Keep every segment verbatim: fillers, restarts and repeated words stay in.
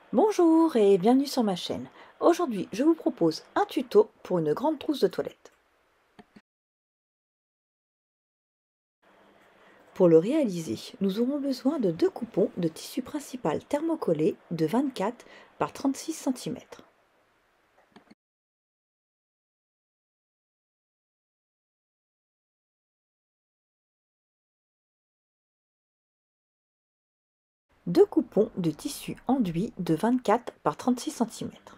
Bonjour et bienvenue sur ma chaîne. Aujourd'hui, je vous propose un tuto pour une grande trousse de toilette. Pour le réaliser, nous aurons besoin de deux coupons de tissu principal thermocollé de vingt-quatre par trente-six centimètres. Deux coupons de tissu enduit de vingt-quatre par trente-six centimètres.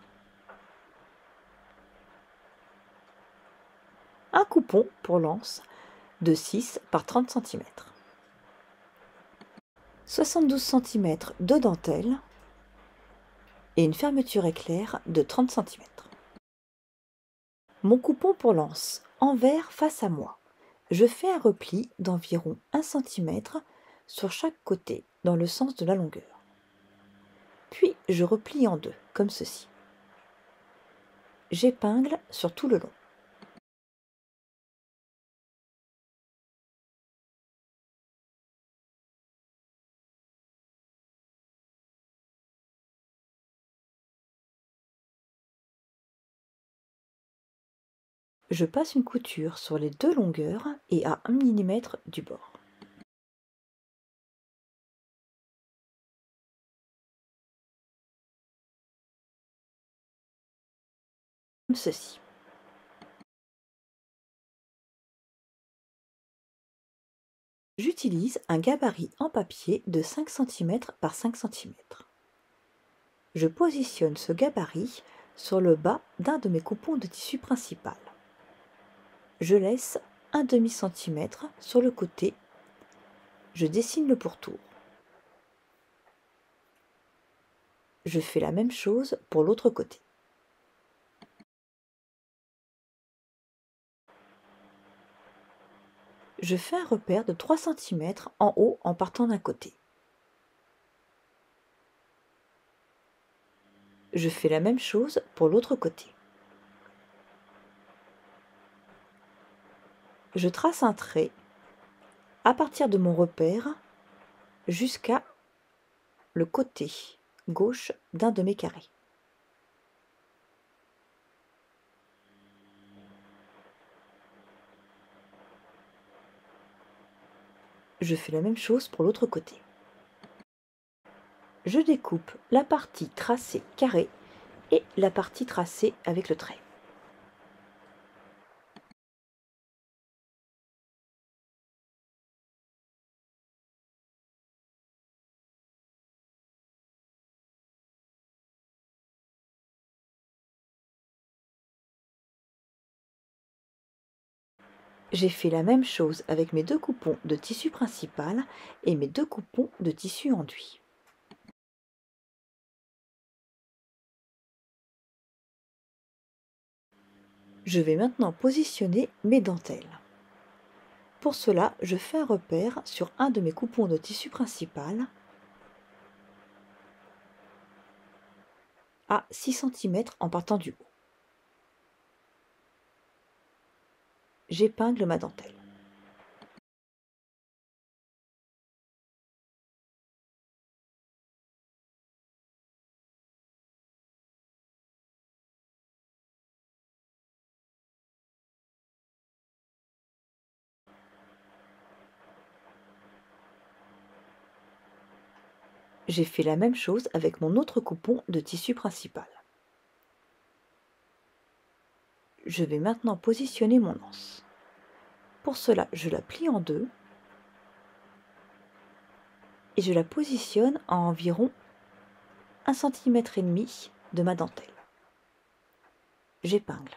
Un coupon pour l'anse de six par trente centimètres. soixante-douze centimètres de dentelle et une fermeture éclair de trente centimètres. Mon coupon pour l'anse envers face à moi. Je fais un repli d'environ un centimètre sur chaque côté dans le sens de la longueur. Puis je replie en deux, comme ceci. J'épingle sur tout le long. Je passe une couture sur les deux longueurs et à un millimètre du bord. Comme ceci. J'utilise un gabarit en papier de cinq centimètres par cinq centimètres. Je positionne ce gabarit sur le bas d'un de mes coupons de tissu principal. Je laisse un demi centimètre sur le côté. Je dessine le pourtour. Je fais la même chose pour l'autre côté. Je fais un repère de trois centimètres en haut en partant d'un côté. Je fais la même chose pour l'autre côté. Je trace un trait à partir de mon repère jusqu'à le côté gauche d'un de mes carrés. Je fais la même chose pour l'autre côté. Je découpe la partie tracée carré et la partie tracée avec le trait. J'ai fait la même chose avec mes deux coupons de tissu principal et mes deux coupons de tissu enduit. Je vais maintenant positionner mes dentelles. Pour cela, je fais un repère sur un de mes coupons de tissu principal à six centimètres en partant du haut. J'épingle ma dentelle. J'ai fait la même chose avec mon autre coupon de tissu principal. Je vais maintenant positionner mon anse. Pour cela, je la plie en deux et je la positionne à environ un centimètre et demi de ma dentelle. J'épingle.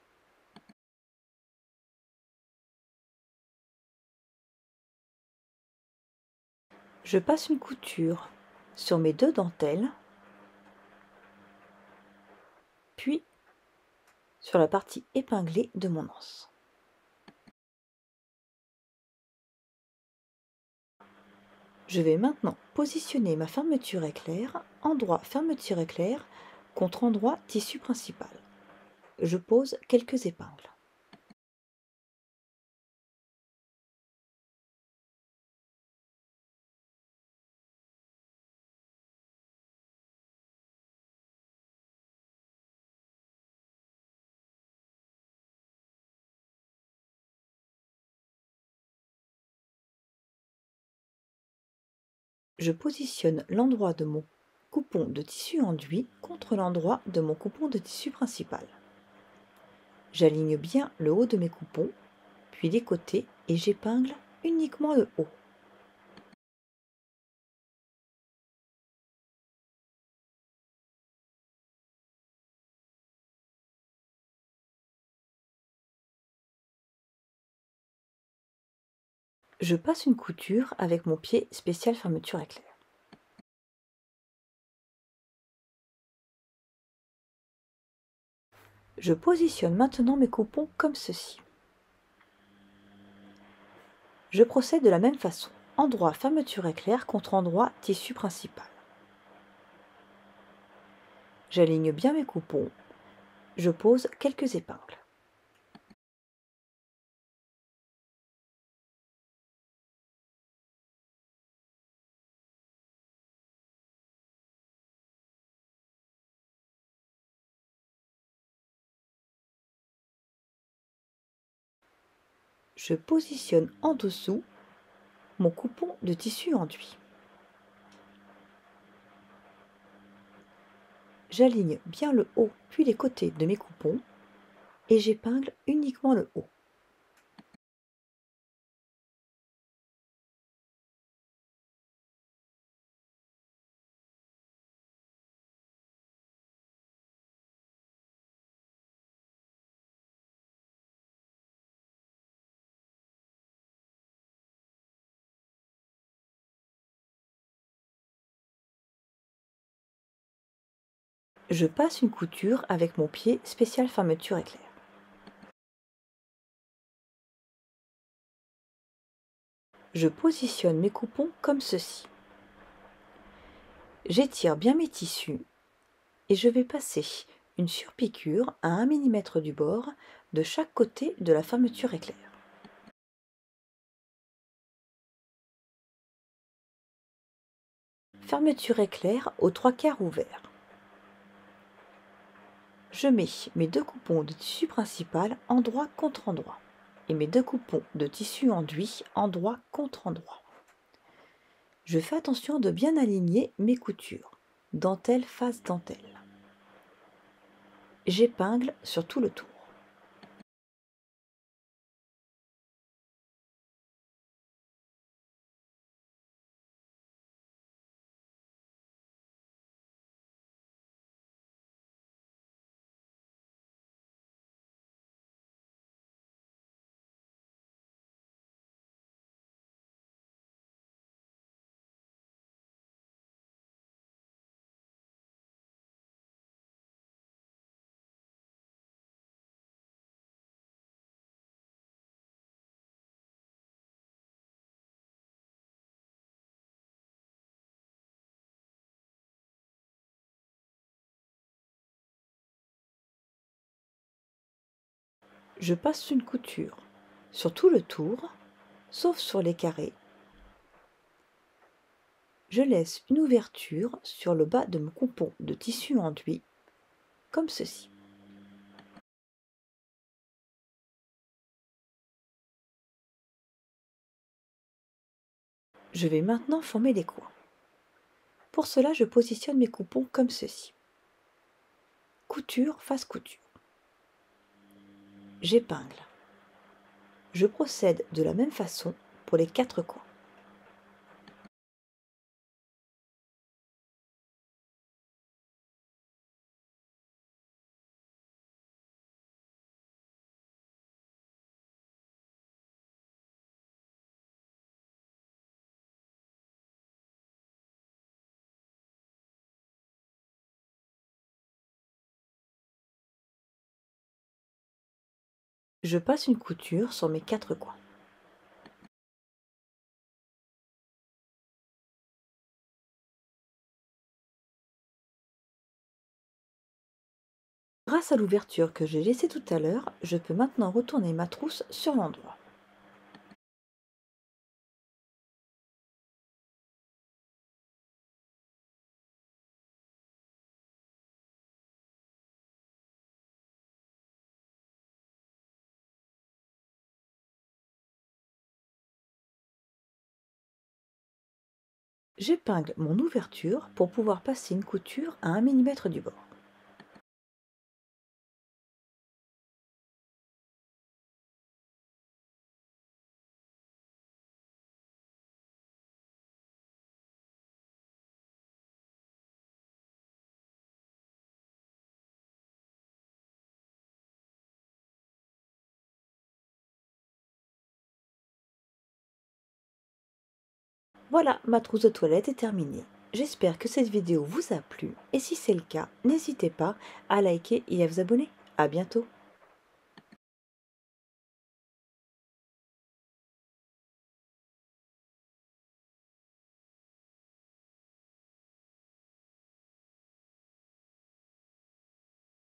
Je passe une couture sur mes deux dentelles, puis sur la partie épinglée de mon anse. Je vais maintenant positionner ma fermeture éclair, endroit fermeture éclair contre endroit tissu principal. Je pose quelques épingles. Je positionne l'endroit de mon coupon de tissu enduit contre l'endroit de mon coupon de tissu principal. J'aligne bien le haut de mes coupons, puis les côtés et j'épingle uniquement le haut. Je passe une couture avec mon pied spécial fermeture éclair. Je positionne maintenant mes coupons comme ceci. Je procède de la même façon, endroit fermeture éclair contre endroit tissu principal. J'aligne bien mes coupons, je pose quelques épingles. Je positionne en dessous mon coupon de tissu enduit. J'aligne bien le haut puis les côtés de mes coupons et j'épingle uniquement le haut. Je passe une couture avec mon pied spécial fermeture éclair. Je positionne mes coupons comme ceci. J'étire bien mes tissus et je vais passer une surpiqûre à un millimètre du bord de chaque côté de la fermeture éclair. Fermeture éclair aux trois quarts ouverts. Je mets mes deux coupons de tissu principal endroit contre endroit et mes deux coupons de tissu enduit endroit contre endroit. Je fais attention de bien aligner mes coutures, dentelle face dentelle. J'épingle sur tout le tour. Je passe une couture sur tout le tour, sauf sur les carrés. Je laisse une ouverture sur le bas de mon coupon de tissu enduit, comme ceci. Je vais maintenant former les coins. Pour cela, je positionne mes coupons comme ceci. Couture face couture. J'épingle. Je procède de la même façon pour les quatre coins. Je passe une couture sur mes quatre coins. Grâce à l'ouverture que j'ai laissée tout à l'heure, je peux maintenant retourner ma trousse sur l'endroit. J'épingle mon ouverture pour pouvoir passer une couture à un millimètre du bord. Voilà, ma trousse de toilette est terminée. J'espère que cette vidéo vous a plu et si c'est le cas, n'hésitez pas à liker et à vous abonner. À bientôt.